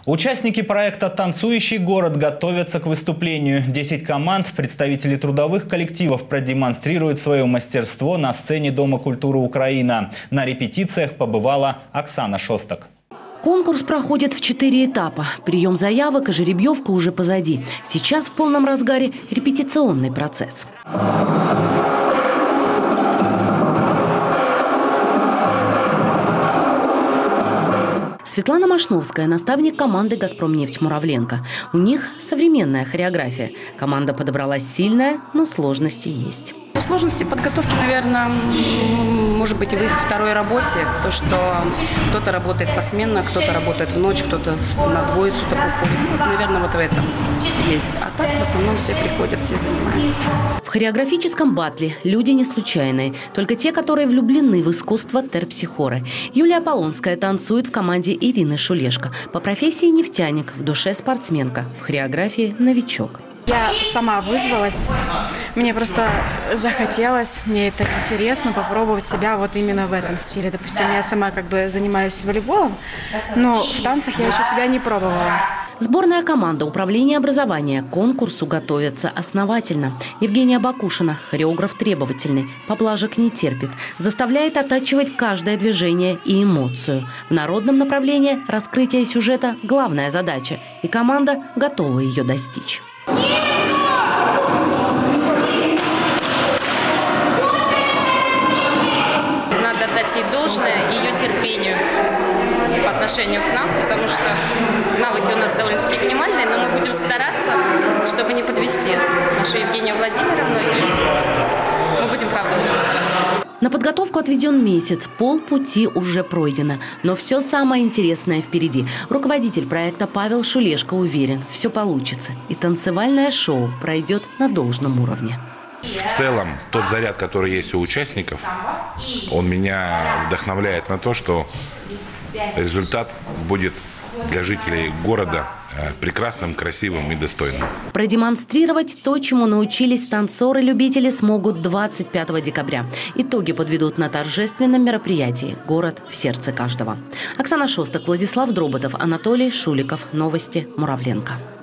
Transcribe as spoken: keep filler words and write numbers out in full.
Участники проекта «Танцующий город» готовятся к выступлению. Десять команд, представители трудовых коллективов продемонстрируют свое мастерство на сцене Дома культуры «Украина». На репетициях побывала Оксана Шостак. Конкурс проходит в четыре этапа. Прием заявок и жеребьевка уже позади. Сейчас в полном разгаре репетиционный процесс. Светлана Машновская – наставник команды «Газпромнефть» Муравленко. У них современная хореография. Команда подобралась сильная, но сложности есть. Сложности подготовки, наверное, может быть, в их второй работе. То, что кто-то работает посменно, кто-то работает в ночь, кто-то на двое суток уходит. Ну, наверное, вот в этом есть. А так, в основном, все приходят, все занимаются. В хореографическом батле люди не случайные. Только те, которые влюблены в искусство терпсихоры. Юлия Полонская танцует в команде Ирины Шулешко. По профессии нефтяник, в душе спортсменка. В хореографии новичок. Я сама вызвалась, мне просто захотелось, мне это интересно, попробовать себя вот именно в этом стиле. Допустим, я сама как бы занимаюсь волейболом, но в танцах я еще себя не пробовала. Сборная команда управления образования к конкурсу готовится основательно. Евгения Бакушина, хореограф требовательный, поблажек не терпит, заставляет оттачивать каждое движение и эмоцию. В народном направлении раскрытие сюжета – главная задача, и команда готова ее достичь. Надо отдать ей должное, ее терпению по отношению к нам, потому что навыки у нас довольно-таки минимальные, но мы будем стараться, чтобы не подвести нашу Евгению Владимировну, и мы будем, правда, очень стараться. На подготовку отведен месяц, полпути уже пройдено. Но все самое интересное впереди. Руководитель проекта Павел Шулешко уверен, все получится. И танцевальное шоу пройдет на должном уровне. В целом, тот заряд, который есть у участников, он меня вдохновляет на то, что результат будет для жителей города прекрасным, красивым и достойным. Продемонстрировать то, чему научились танцоры-любители, смогут двадцать пятого декабря. Итоги подведут на торжественном мероприятии «Город в сердце каждого». Оксана Шостак, Владислав Дроботов, Анатолий Шуликов. Новости Муравленко.